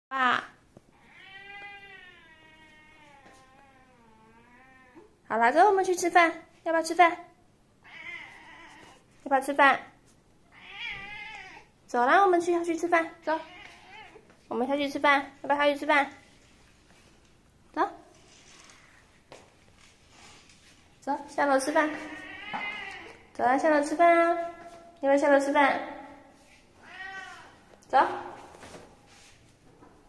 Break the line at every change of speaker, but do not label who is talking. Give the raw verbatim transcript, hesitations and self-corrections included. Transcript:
爸，好了，走，我们去吃饭，要不要吃饭？要不要吃饭？走啦，我们去下去吃饭，走，我们下去吃饭，要不要下去吃饭？走，走，下楼吃饭。走啦，下楼吃饭啊！要不要下楼吃饭？走。